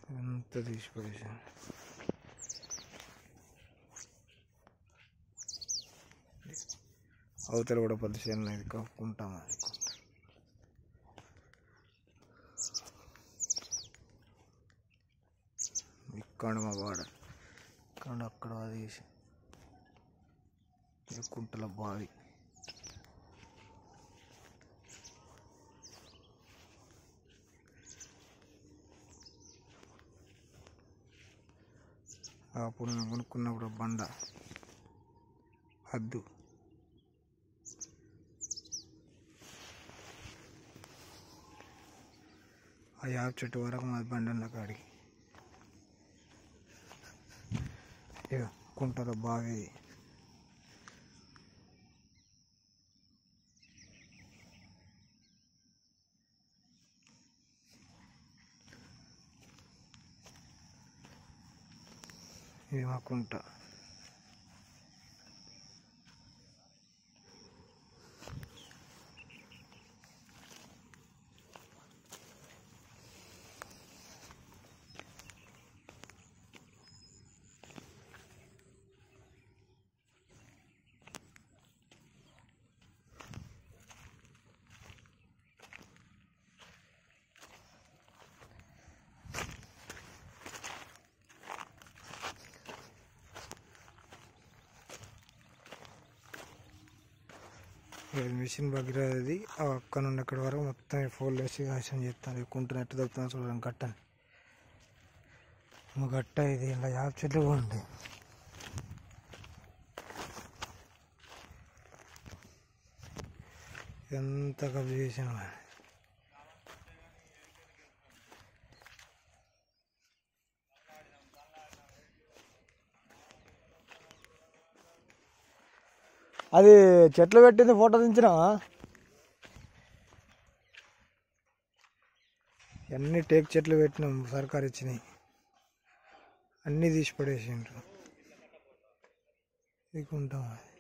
అంతా తీసి పడేసాను. అవతల కూడా పెద్ద చేను ఇది కప్పుకుంటాం. అది ఇక్కడ మా వాడ ఇక్కడ అక్కడ తీసి కుంటల బావి. అప్పుడు మేము కొనుక్కున్నప్పుడు బండ హద్దు ఆ యాప్ చెట్టు వరకు మా బండి ఉన్న కాడికి ఇక కుంటల బావి. ఇది మా కుంట. మిషన్ బగ్గిరది అక్కడ నుండి అక్కడి వరకు మొత్తం ఫోల్డ్ వేసి ఆశం చేస్తాను. కుంటున్న ఎట్టు దొరుకుతుందో చూడండి. గట్టని గట్ట ఇది ఇలా యాప్ చెట్లు కూడా ఉంటాయి. ఎంత కబ్జా చేసాను. అది చెట్లు పెట్టింది ఫోటో దించినావా? అన్నీ టేక్ చెట్లు పెట్టినాం, సర్కారు ఇచ్చినాయి. అన్నీ తీసి పడేసిండ్రు. ఇకుంటాం.